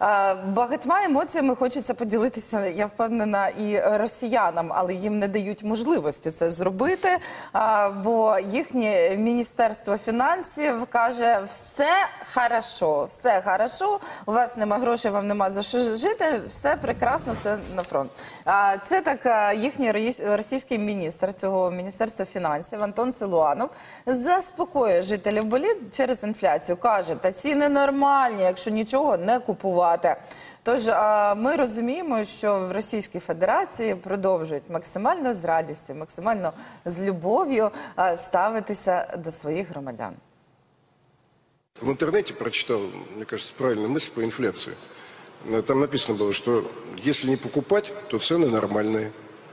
Багатьма емоціями хочеться поділитися, я впевнена, і росіянам, але їм не дають можливості це зробити, бо їхнє Міністерство фінансів каже, все хорошо, у вас нема грошей, вам нема за що жити, все прекрасно, все на фронт. Це так їхній російський міністр цього Міністерства фінансів Антон Силуанов заспокоює жителів боліт через інфляцію. Каже, та ціни нормальні, якщо нічого не купувати. Тож ми розуміємо, що в Російській Федерації продовжують максимально з радістю, максимально з любов'ю ставитися до своїх громадян. В интернете прочитал, мне кажется, правильную мысль по инфляции. Там написано было, что если не покупать, то цены нормальные.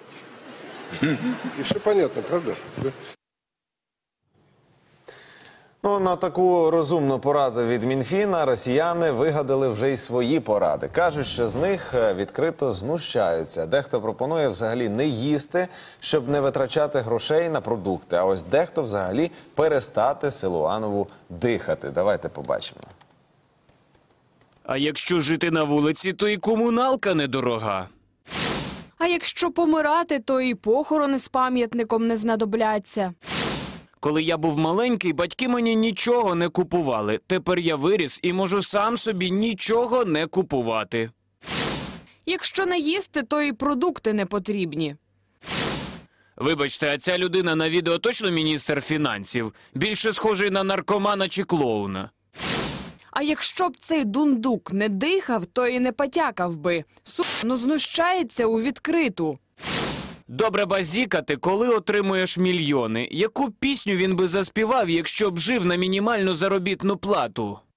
И все понятно, правда? Ну, на таку розумну пораду від Мінфіна росіяни вигадали вже й свої поради. Кажуть, що з них відкрито знущаються. Дехто пропонує взагалі не їсти, щоб не витрачати грошей на продукти. А ось дехто взагалі перестати Силуанову дихати. Давайте побачимо. А якщо жити на вулиці, то і комуналка недорога. А якщо помирати, то і похорони з пам'ятником не знадобляться. Коли я був маленький, батьки мені нічого не купували. Тепер я виріс і можу сам собі нічого не купувати. Якщо не їсти, то і продукти не потрібні. Вибачте, а ця людина на відео точно міністр фінансів? Більше схожий на наркомана чи клоуна. А якщо б цей дундук не дихав, то і не потякав би. Знущається у відкриту. Добре базікати, коли отримуєш мільйони. Яку пісню він би заспівав, якщо б жив на мінімальну заробітну плату?